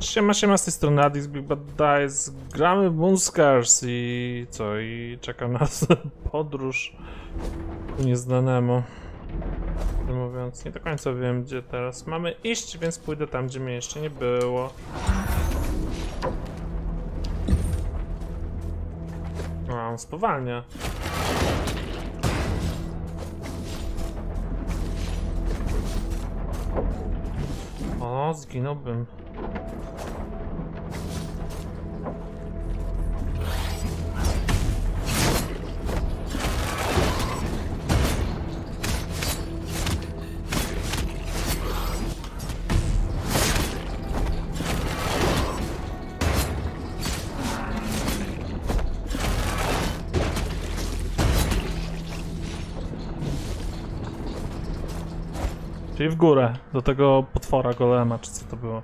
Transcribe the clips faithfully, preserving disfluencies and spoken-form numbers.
Siema, siema, z tej strony Adix Big Bad Dice. Gramy w Moonscars i co? I czeka nas podróż ku nieznanemu. Mówiąc, nie do końca wiem, gdzie teraz mamy iść, więc pójdę tam, gdzie mnie jeszcze nie było. A, on spowalnia. O, zginąłbym. Czyli w górę, do tego potwora golema, czy co to było?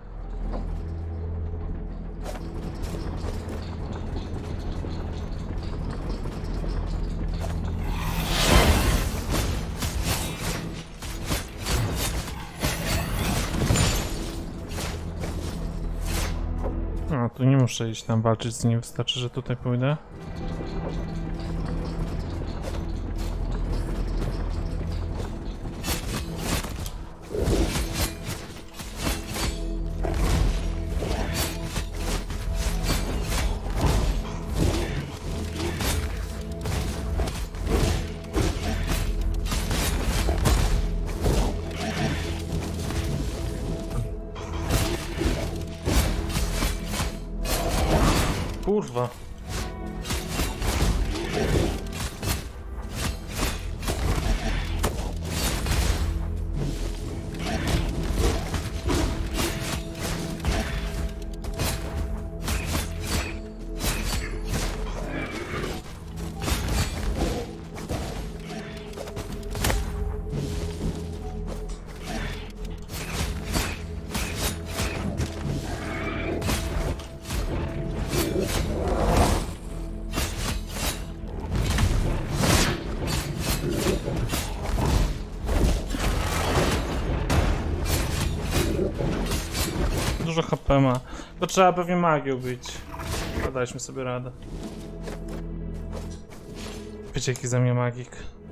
A, tu nie muszę iść tam walczyć z nim, wystarczy, że tutaj pójdę. Kurwa. Dużo H P ma, bo trzeba pewnie magię ubić. Daliśmy sobie radę. Wiecie, jaki za mnie magik.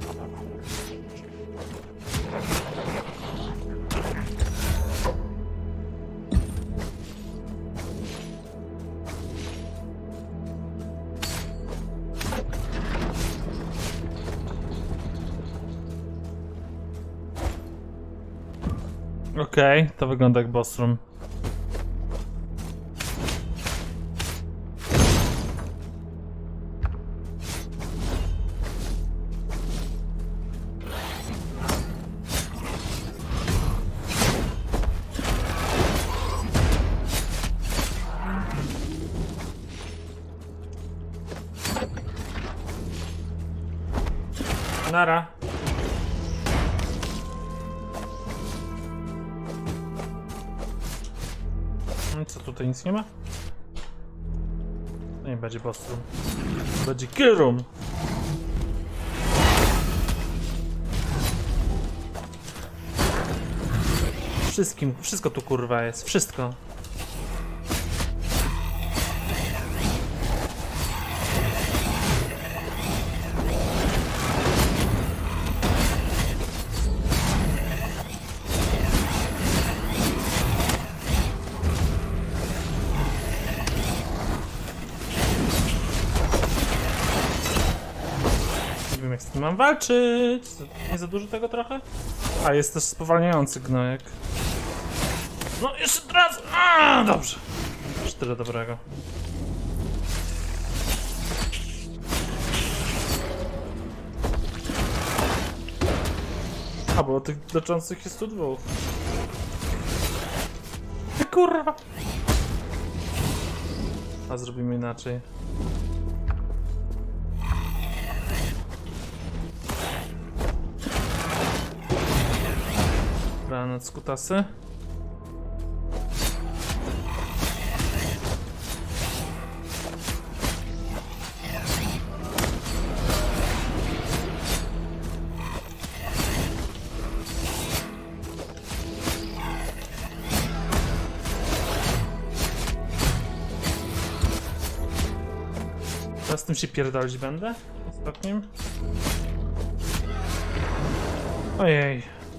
Okej, okay, to wygląda jak boss room. Nara. Co, tutaj nic nie ma? To nie będzie boss room. To będzie kill room. Wszystkim, wszystko tu kurwa jest, wszystko. Jak z tym mam walczyć? Nie za dużo tego trochę? A, jest też spowalniający gnojek. No jeszcze raz! A, dobrze. Już tyle dobrego. A, bo tych leczących jest tu dwóch. Kurwa! A zrobimy inaczej. Granat z kutasy. Teraz z tym się pierdolić będę? Ostatnim? Ojej.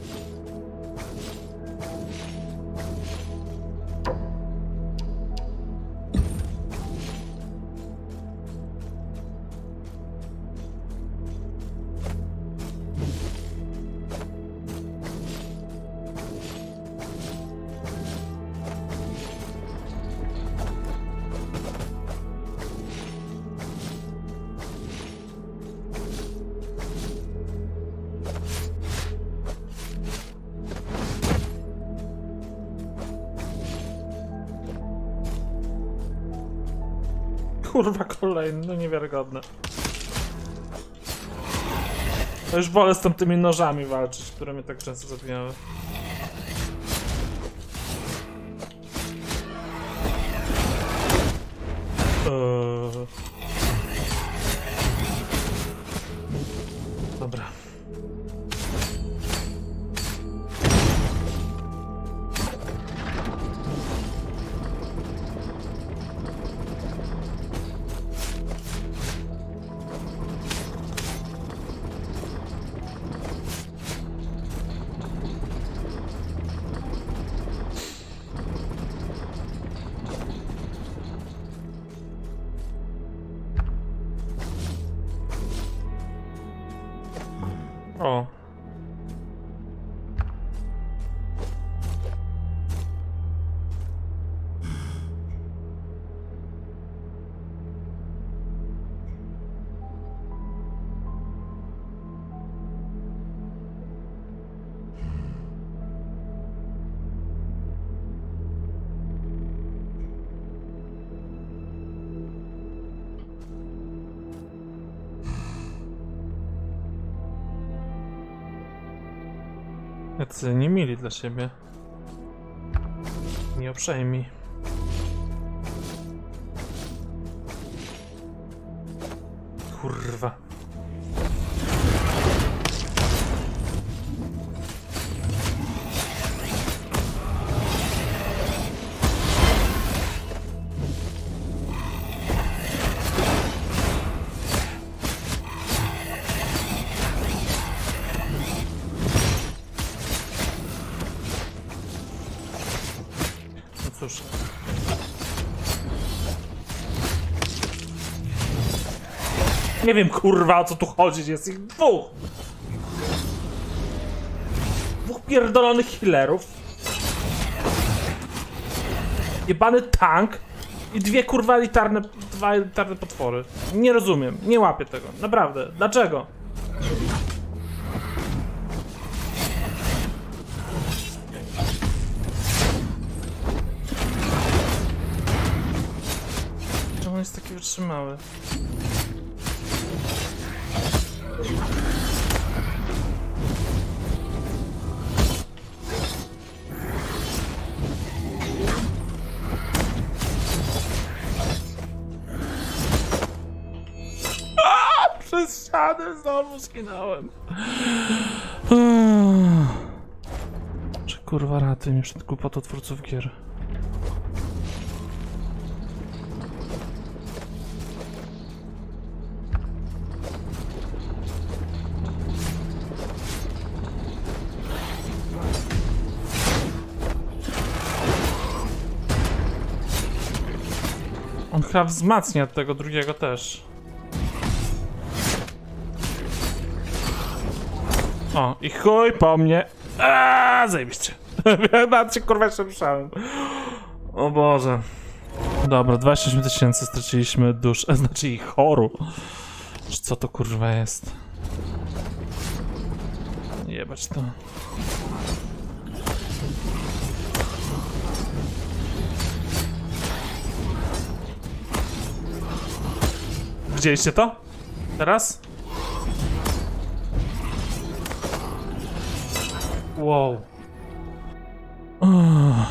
Kurwa, kolejny, no niewiarygodne. To już wolę z tamtymi nożami walczyć, które mnie tak często zabijały. Eee... Dobra. O. Jacy nie mili dla siebie. Nie uprzejmi. Kurwa. Cóż. Nie wiem, kurwa, o co tu chodzi, jest ich dwóch. Dwóch pierdolonych healerów. Jebany tank i dwie kurwa elitarne, dwa elitarne potwory. Nie rozumiem, nie łapię tego, naprawdę. Dlaczego? On jest taki wytrzymały. Aaaa! Przez ścianę znowu skinąłem. Czy kurwa ratuj mnie przed głupotą twórców gier. On chyba wzmacnia tego drugiego też. O, i chuj po mnie. Aaaa, zajebiście. Nawet się kurwa jeszcze ruszałem. O Boże. Dobra, dwadzieścia osiem tysięcy straciliśmy dusz, a znaczy ich choru. Co to kurwa jest? Jebać to. Widzieliście to? Teraz? Wow. Uff.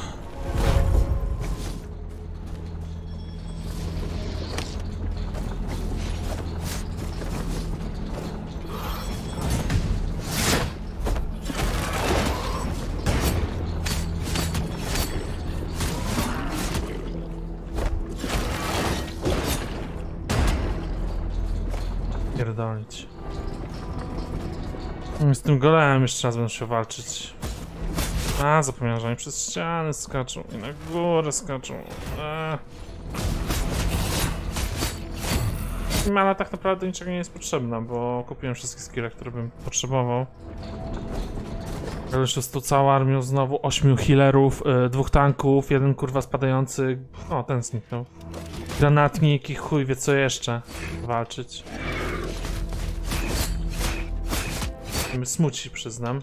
Pierdolić. Z tym golemem jeszcze raz będę się walczyć. A, zapomniałem, że oni przez ściany skaczą i na górę skaczą. Eee. Mana tak naprawdę niczego nie jest potrzebna, bo kupiłem wszystkie skille, które bym potrzebował. Ale jeszcze z tą całą armią znowu ośmiu healerów, yy, dwóch tanków, jeden kurwa spadający. O, ten zniknął. Granatnik i chuj wie co jeszcze walczyć. My smuci, przyznam.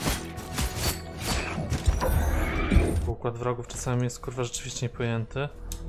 Układ wrogów czasami jest kurwa rzeczywiście niepojęty.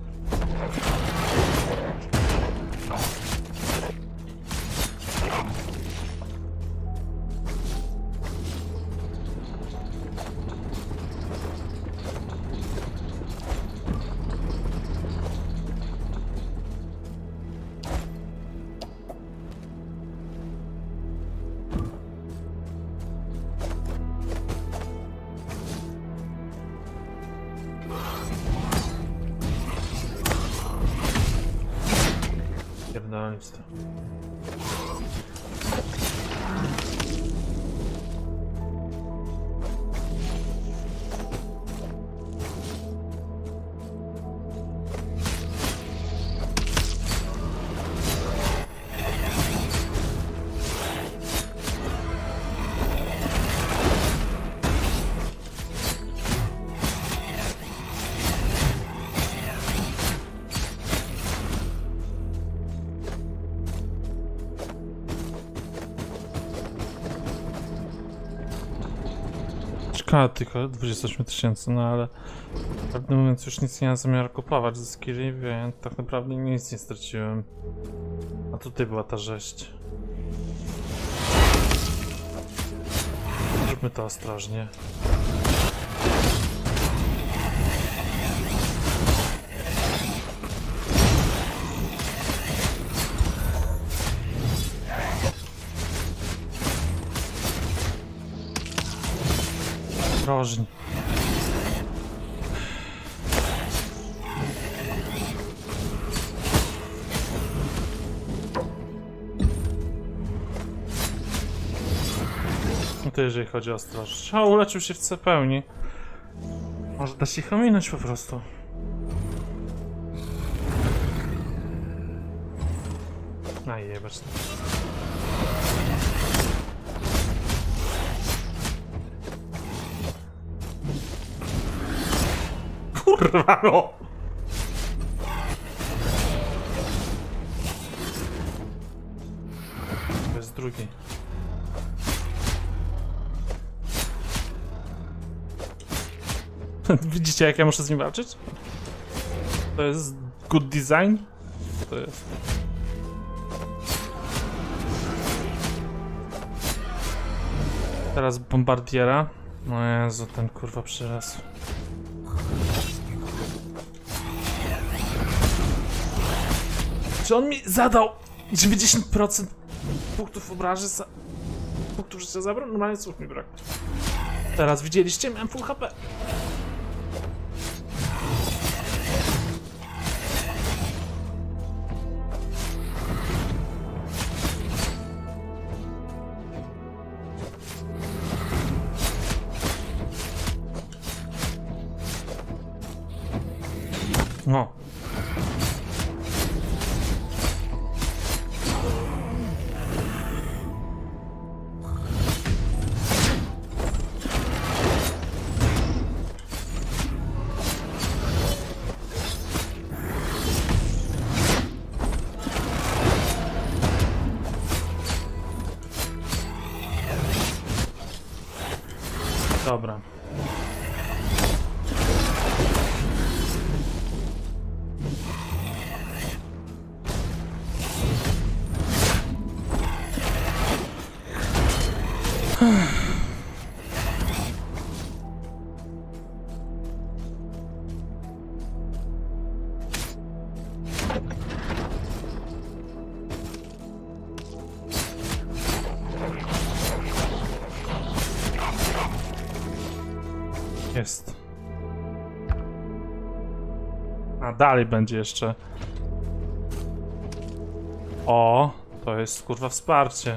Pierdolić to. Szkoda tylko dwadzieścia osiem tysięcy, no ale prawdę mówiąc już nic nie mam zamiaru kupować ze skilli, więc tak naprawdę nic nie straciłem. A tutaj była ta rzeź. Zróbmy to ostrożnie. Ostrożnie. No to jeżeli chodzi o ostrożność. O, uleczył się w C pełni. Może da się ich ominąć po prostu. A jebać. Kurwa no! To jest drugi. Widzicie jak ja muszę z nim walczyć? To jest good design? To jest. Teraz bombardiera. No Jezu, ten kurwa przyraz. Czy on mi zadał dziewięćdziesiąt procent punktów obraży za... punktów życia zabrał? Normalnie słów mi brak. Teraz widzieliście? Miałem full H P. No. Dobra. Jest. A dalej będzie jeszcze. O, To jest kurwa wsparcie.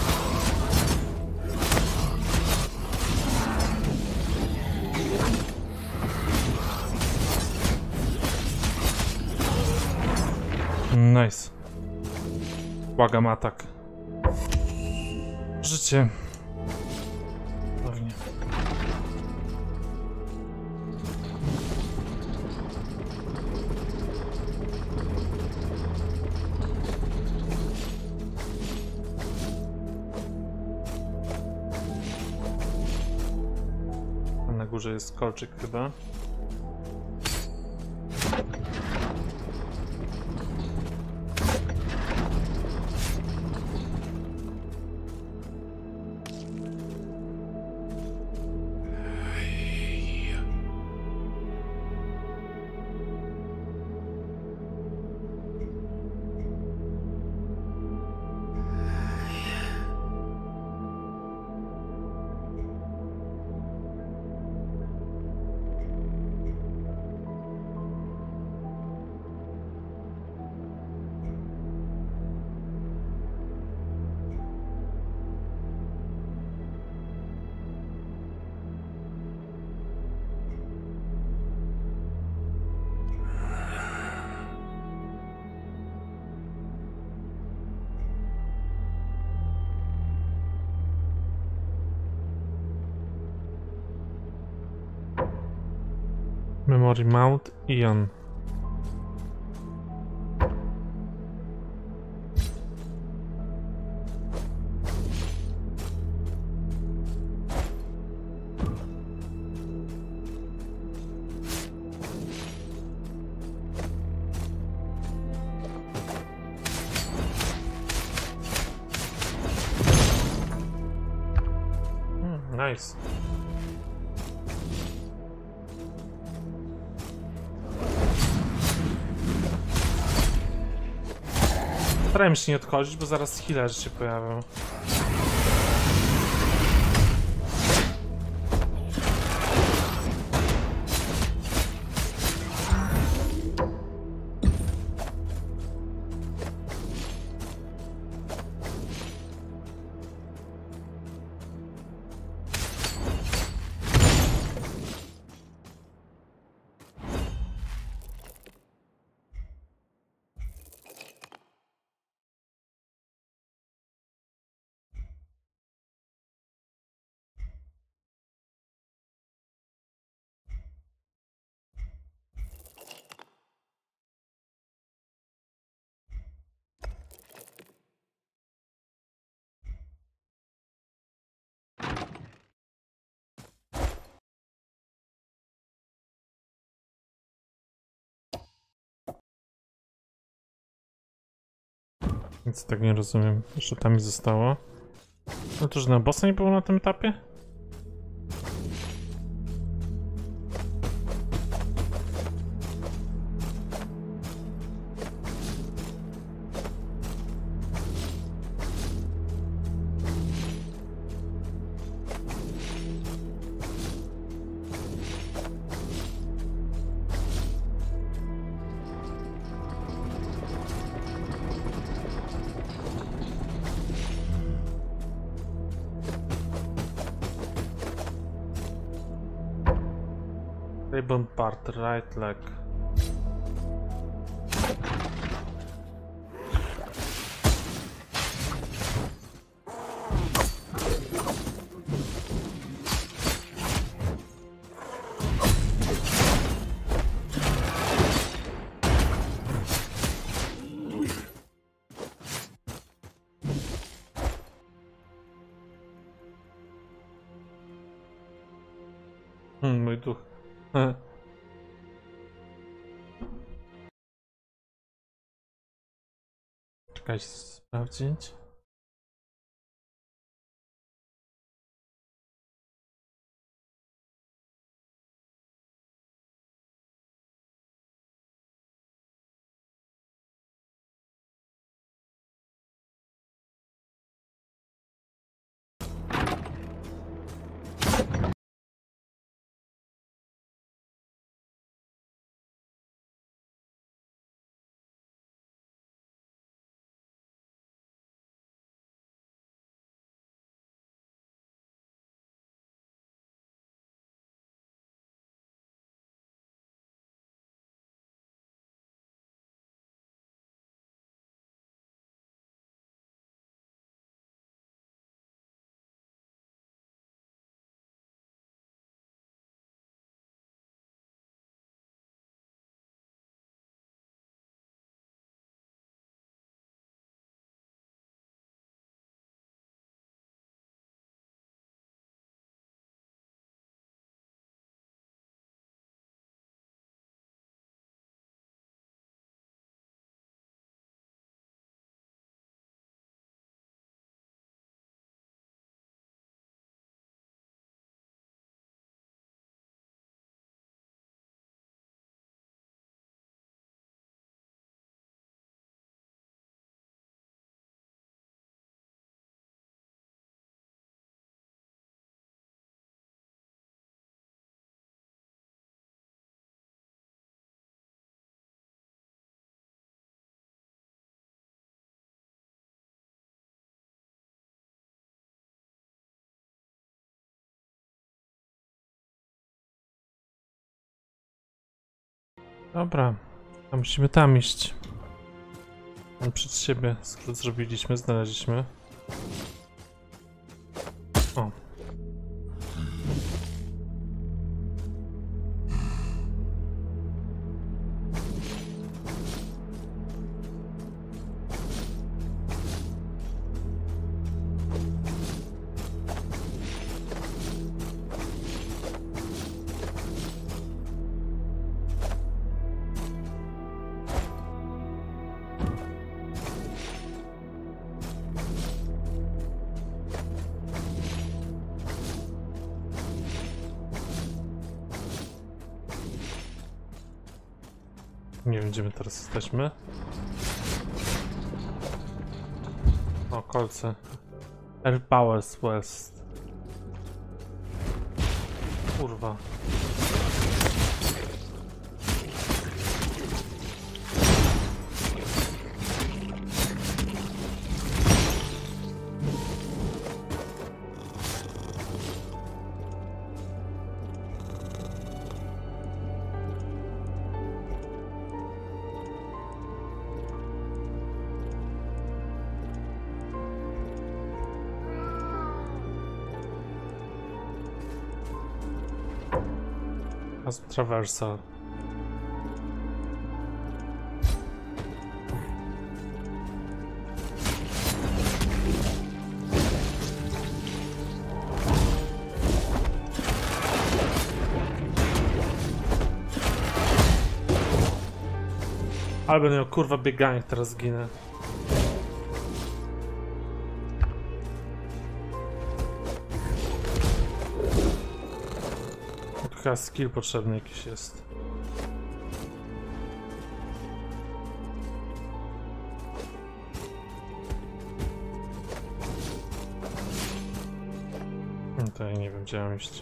Nice. Błagam atak. Życie. Pewnie. Na górze jest kolczyk chyba. Memory Mount Ion. Hmm, nice. Starałem się nie odchodzić, bo zaraz healerzy się pojawią. Nic tak nie rozumiem, jeszcze tam mi zostało. No to, że na bossa nie było na tym etapie? Ribbon part, right leg. Hmm, mój duch. Czekaj, sprawdzić. Dobra, a musimy tam iść. Tam przed siebie skrót zrobiliśmy, znaleźliśmy. O. Nie wiem, gdzie my teraz jesteśmy. O, kolce. Air Powers West. Kurwa. Traversal. Ale będę miał kurwa bieganie, teraz zginę. Chyba skill potrzebny jakiś jest. No to ja nie wiem, gdzie mam iść.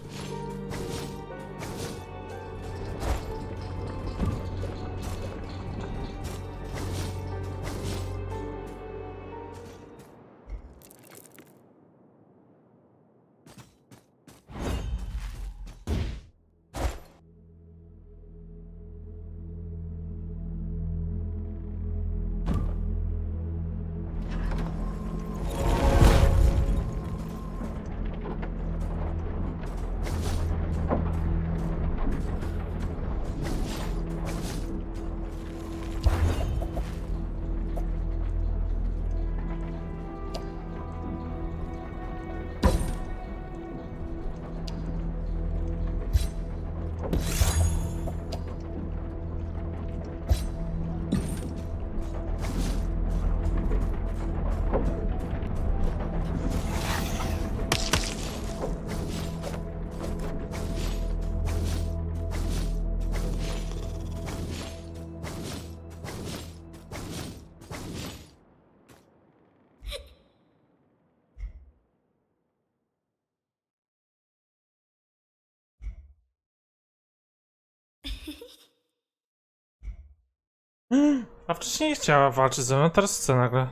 A wcześniej nie chciała walczyć ze mną, teraz chce nagle.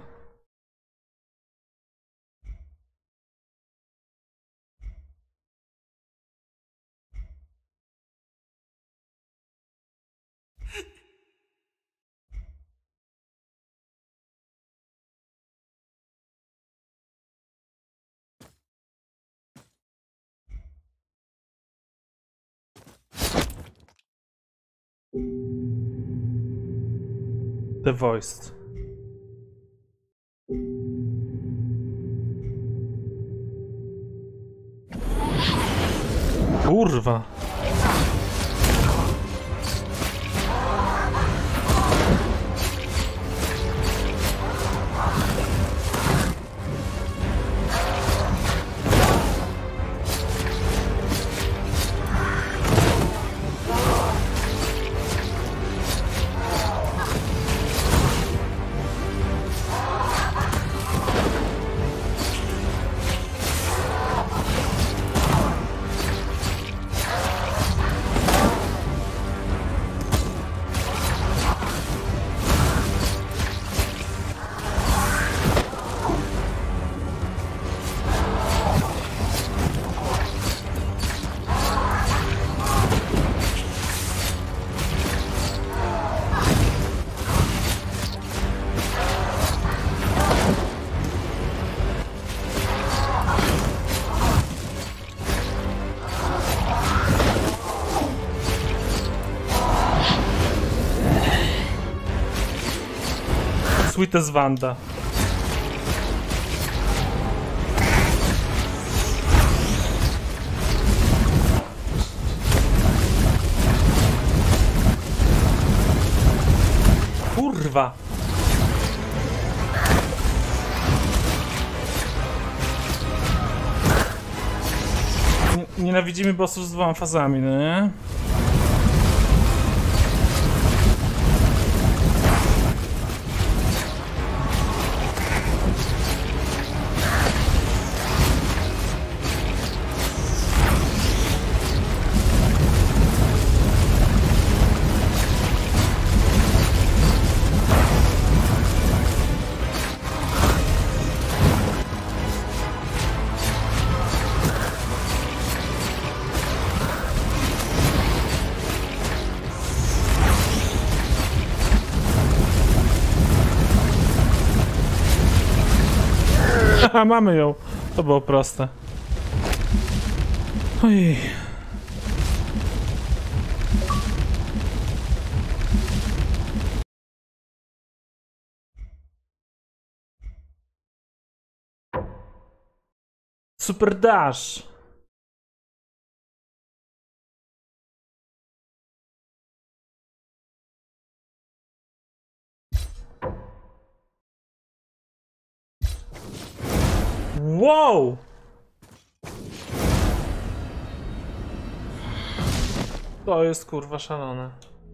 The Voiced. Kurwa. Sweetest Wanda. Kurwa! Nie, nienawidzimy bossów z dwoma fazami, no nie? Haha, mamy ją. To było proste. Ojej. Super Dash. Wow! To jest kurwa szalone.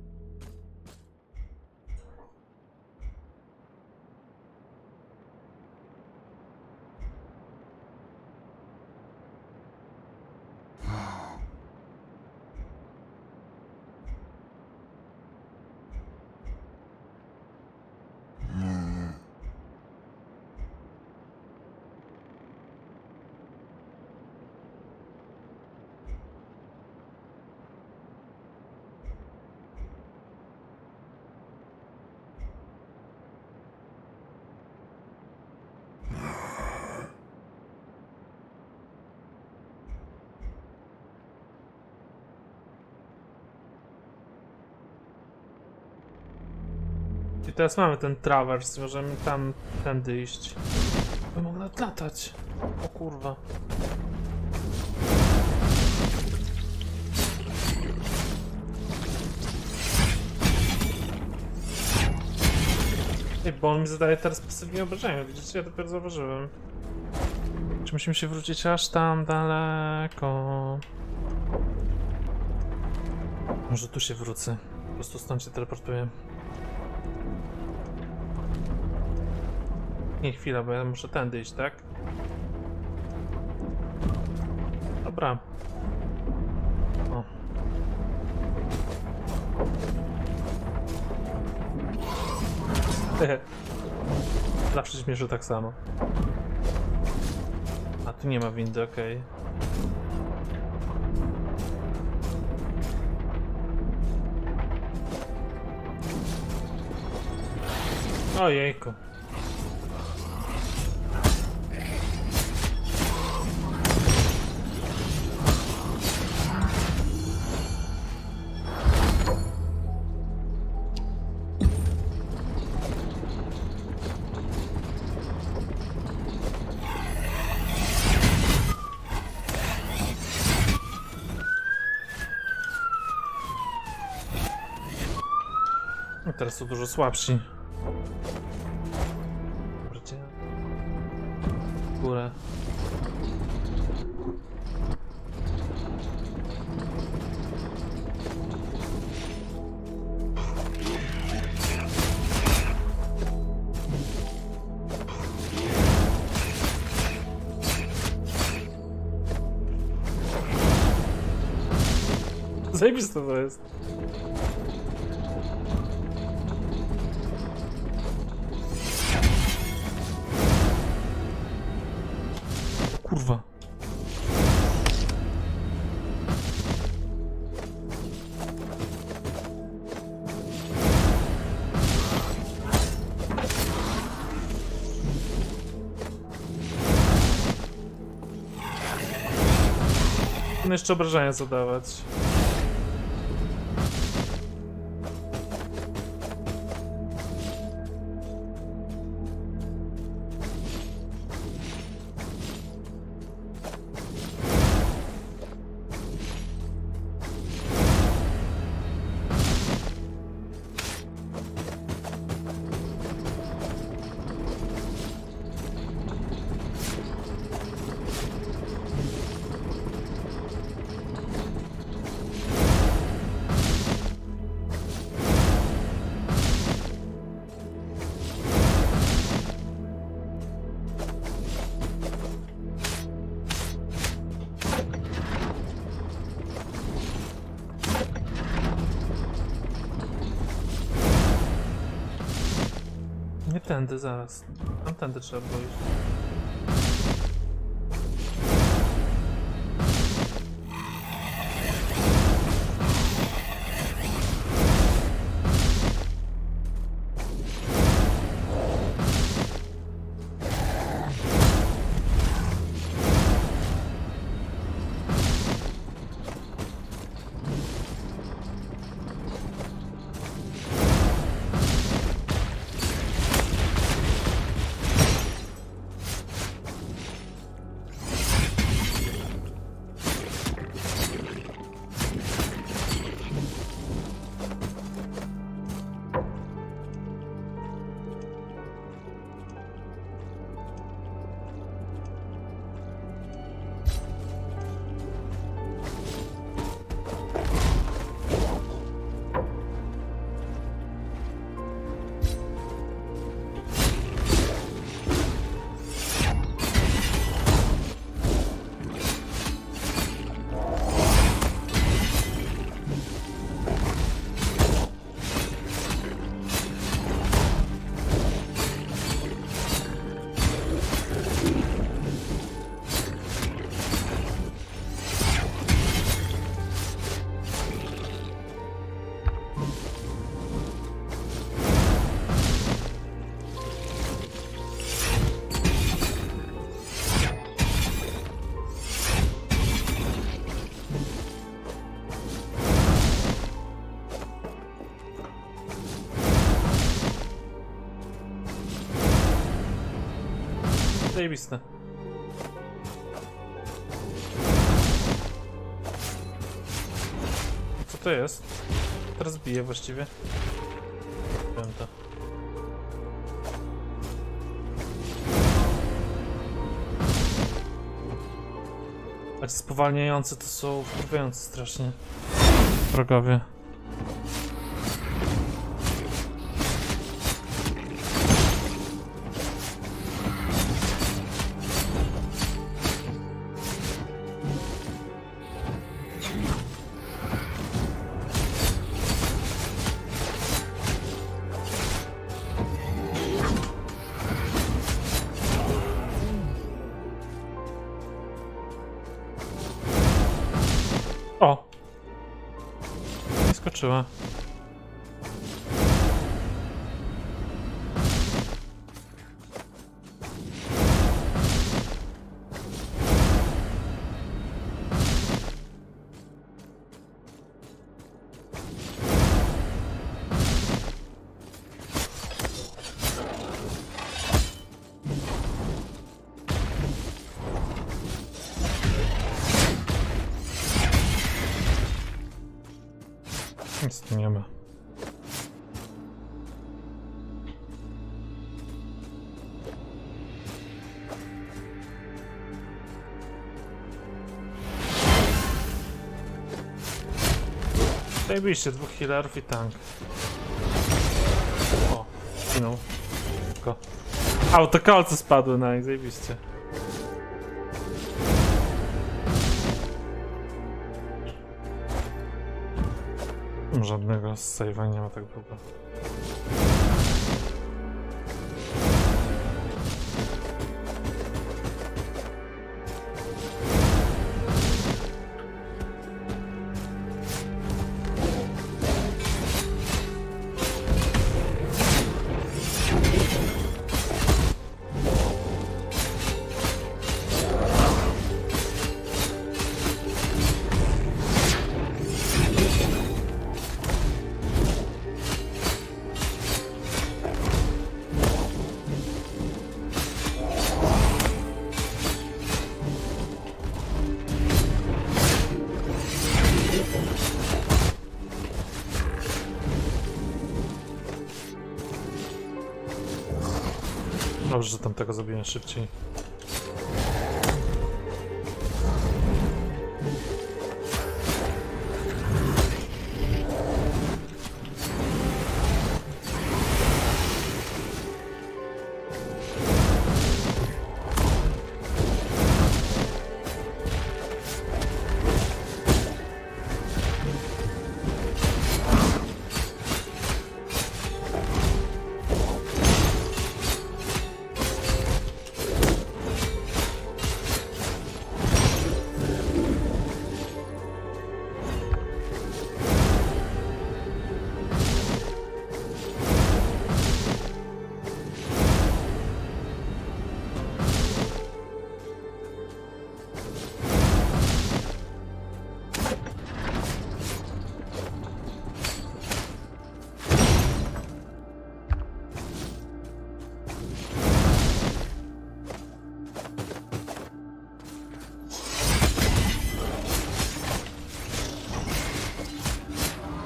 I teraz mamy ten trawers, możemy tam tędy iść. Ja mogę latać. O kurwa. Ej, bo on mi zadaje teraz pasywnie obrażenia, widzicie? Ja dopiero zauważyłem. Czy musimy się wrócić aż tam daleko? Może tu się wrócę. Po prostu stąd się teleportuję. Nie, chwila, bo ja muszę tędy iść, tak? Dobra. O. Zawsze śmieszę tak samo. A tu nie ma windy, okej. Okay. Ojejku. Teraz są dużo słabsi. Wróćcie w górę. Zajebiste to jest. Kurwa. Można jeszcze obrażenia zadawać. Nie tędy, zaraz. Tam tędy trzeba było iść. Zajebiste. Co to jest? Teraz bije właściwie. Wiem to. Tak spowalniający to są wkurwiający strasznie wrogowie. O! Nie skoczyła. Nic tu nie ma. Zajebiście, dwóch healerów i tank. O, zginął. Tylko. Autokolce spadły na nich, zajebiście. Żadnego save'a nie ma tak długo. Dobrze, że tamtego zabiłem szybciej.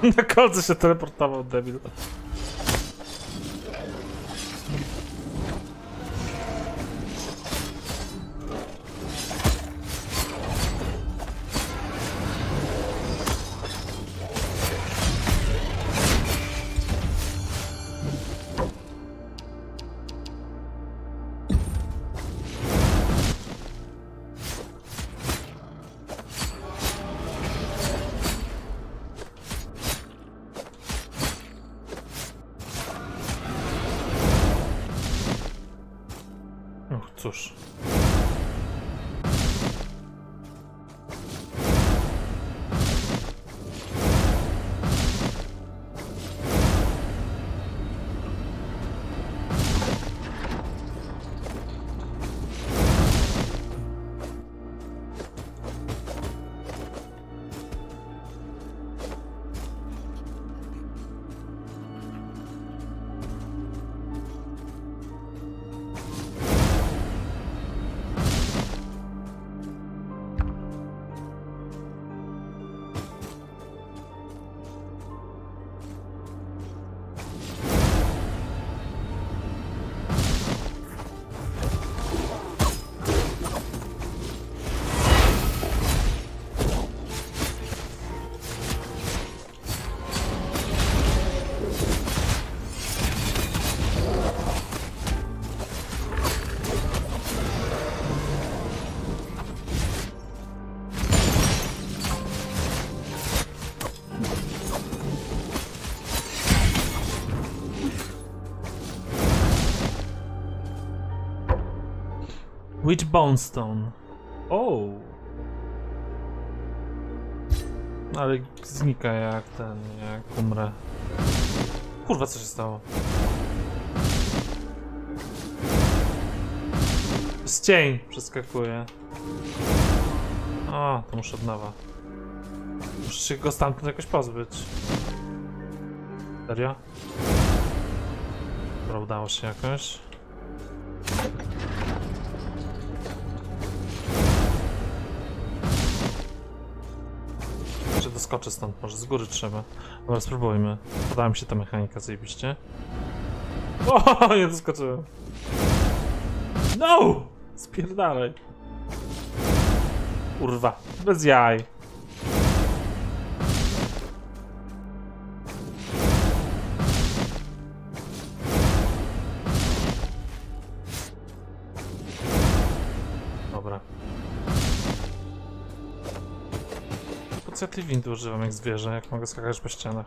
Na kolce się teleportował, debil. Och, cóż. Witch Bonestone. O. Ale znika jak ten, jak umrę. Kurwa, co się stało? Z cień przeskakuje. O, to muszę od nowa. Muszę się go stamtąd jakoś pozbyć. Serio? Dobra, udało się jakoś. Jeszcze doskoczę stąd, może z góry trzeba. Dobra, spróbujmy. Podoba mi się ta mechanika, zajebiście. O, nie doskoczyłem. No! Spierdalaj. Kurwa, bez jaj. Dobra. Po co ja tej windy używam jak zwierzę, jak mogę skakać po ścianach?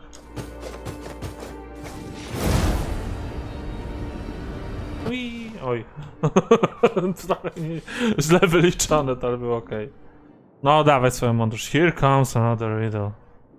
Ui, oj. Trochę nie, źle wyliczone, to ale było ok. No dawaj swoją mądrość. Here comes another riddle.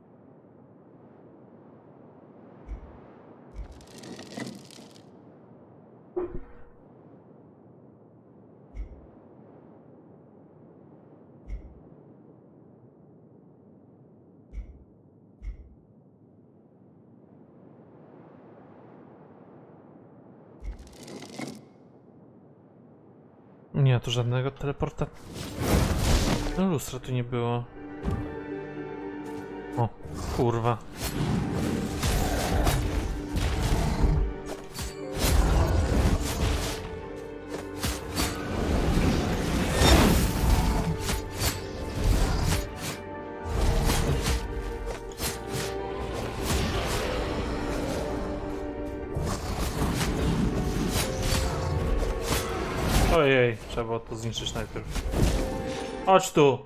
Nie, tu żadnego teleporta... No lustra tu nie było. O, kurwa. Ojej, trzeba było to zniszczyć najpierw. Chodź tu!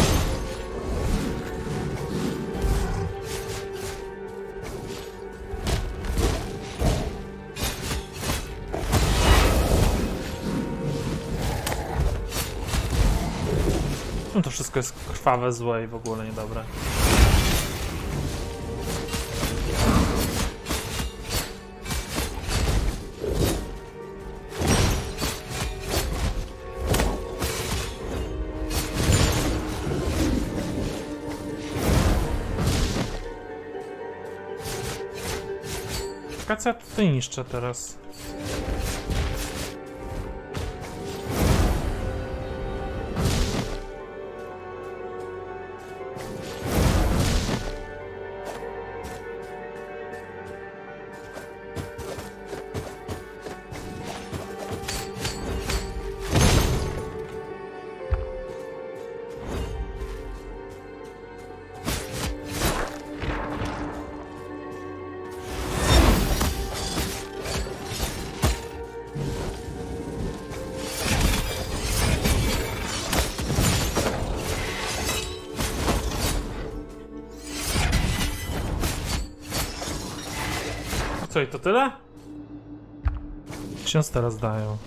No to wszystko jest krwawe, złe i w ogóle niedobre. Co ja tutaj niszczę teraz? Co, i to tyle? Ksiądz teraz dają.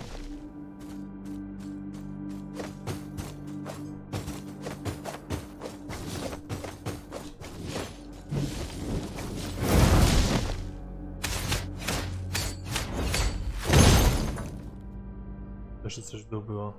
Jeszcze coś w dół było.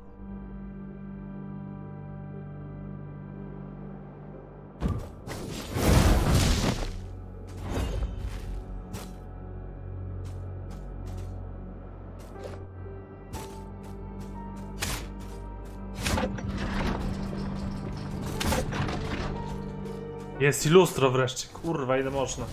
Jest i lustro wreszcie, kurwa, ile można.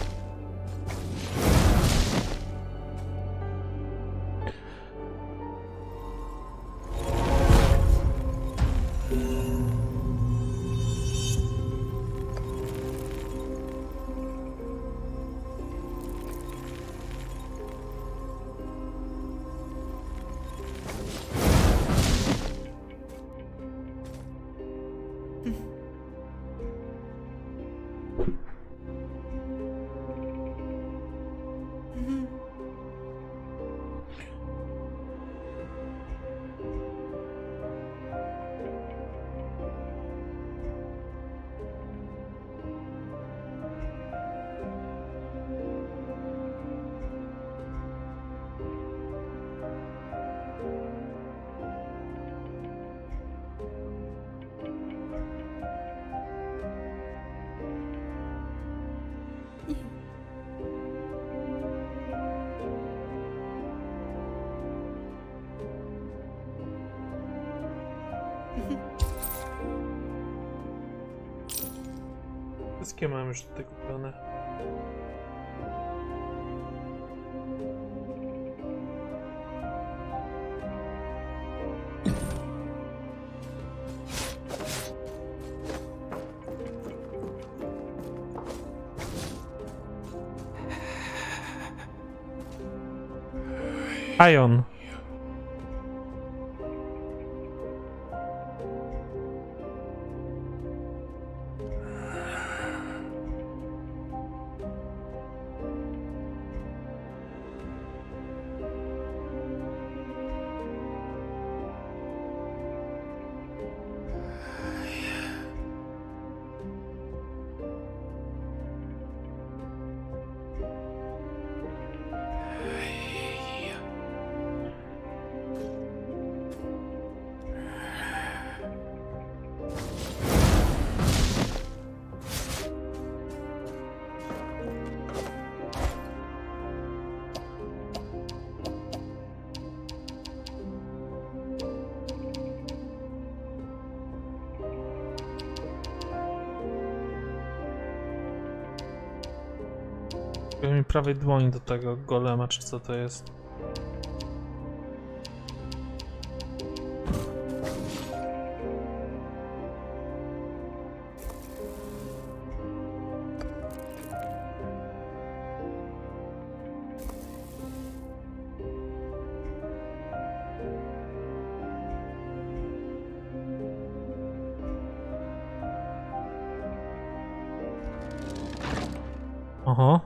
Wszystkie mam już tutaj kupione. Ion. Mi prawej dłoni do tego golema, czy co to jest? Oho.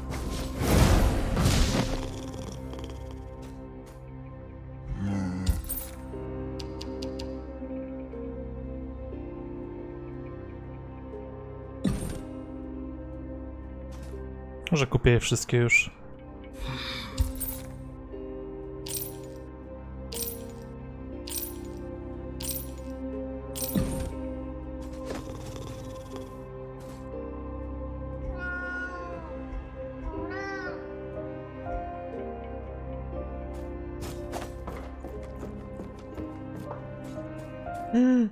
Może kupię je wszystkie już. Hmm.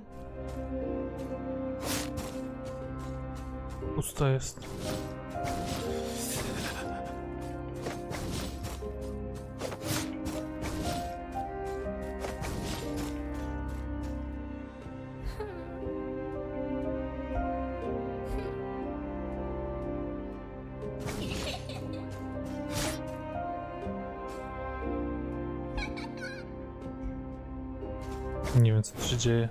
Pusto jest. Nie wiem, co tu się dzieje.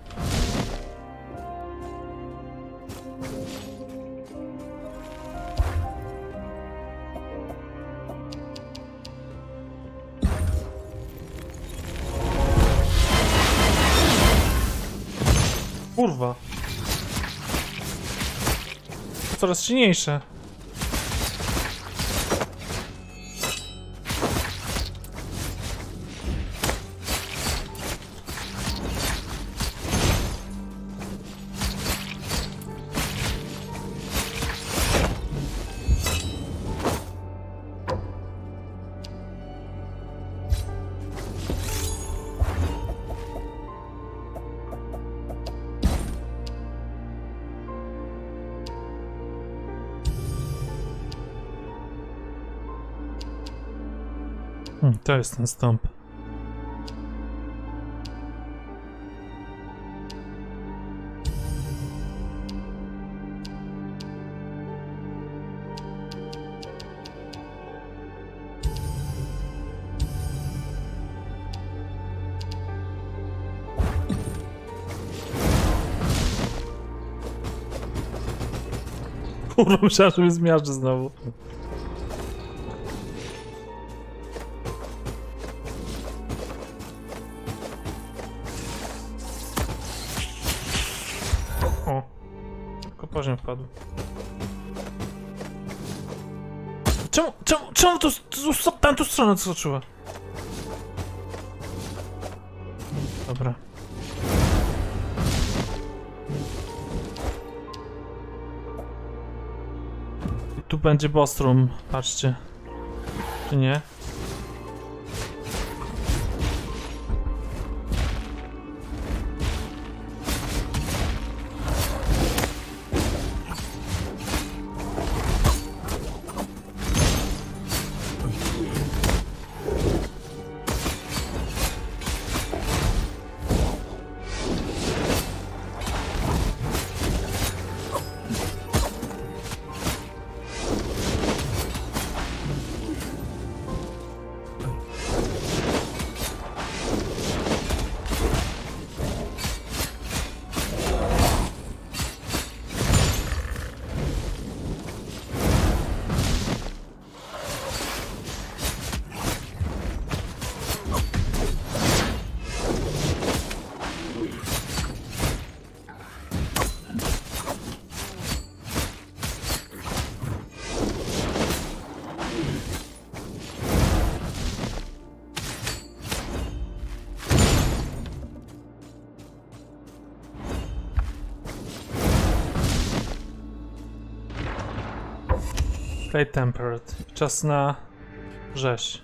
coraz silniejsze. Hmm, to jest ten stąp. Kurwa, myślałem, że mnie zmiażdży znowu. O, tylko poziom wpadł. Czemu, czemu, czemu to, to, tamtą stronę skoczyła? Dobra. Tu będzie boss room, patrzcie. Czy nie? Play tempered. Czas na rzeź.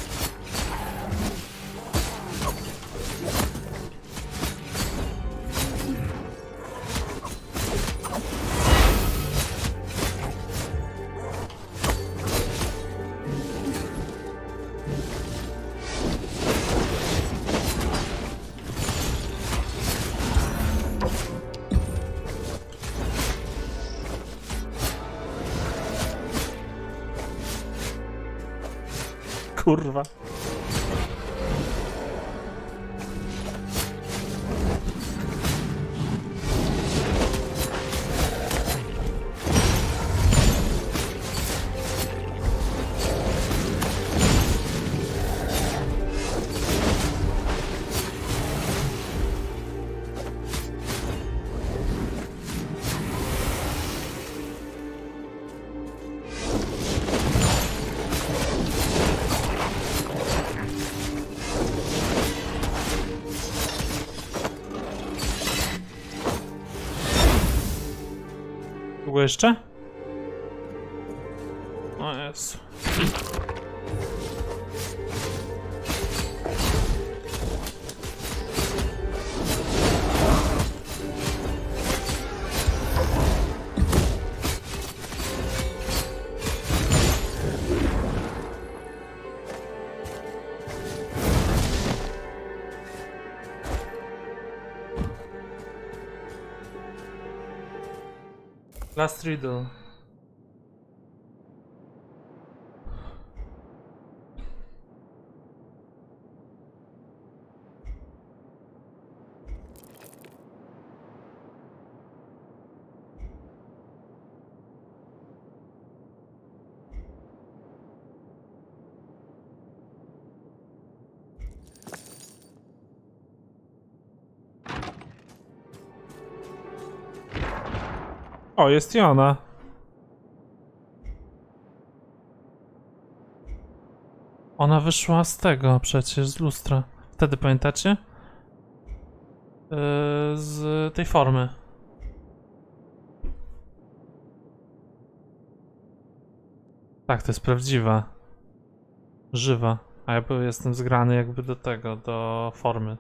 Kurwa. Długo jeszcze? O Jezu. Last riddle. O, jest i ona. Ona wyszła z tego przecież, z lustra. Wtedy pamiętacie? Yy, z tej formy. Tak, to jest prawdziwa. Żywa. A ja jestem zgrany jakby do tego, do formy.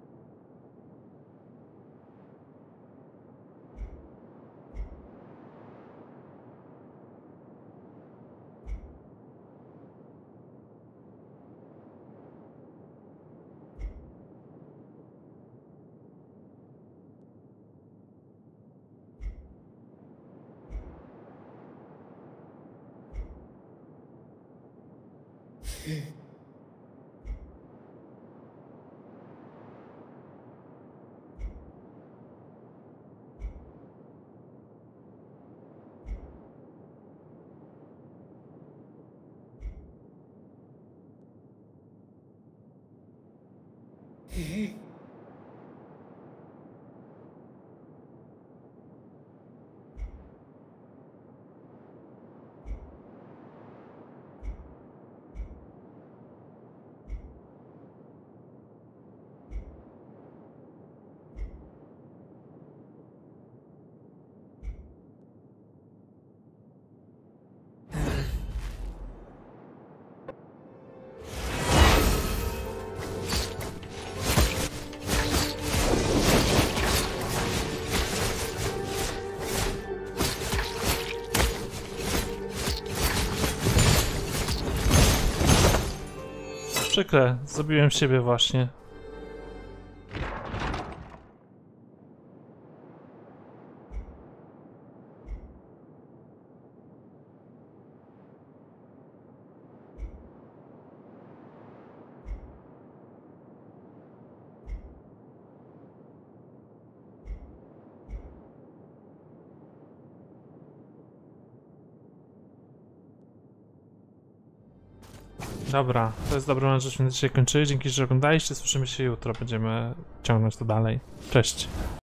Przykre, zabiłem siebie właśnie. Dobra, to jest dobra rzecz, żeśmy dzisiaj kończyli. Dzięki, że oglądaliście. Słyszymy się jutro. Będziemy ciągnąć to dalej. Cześć.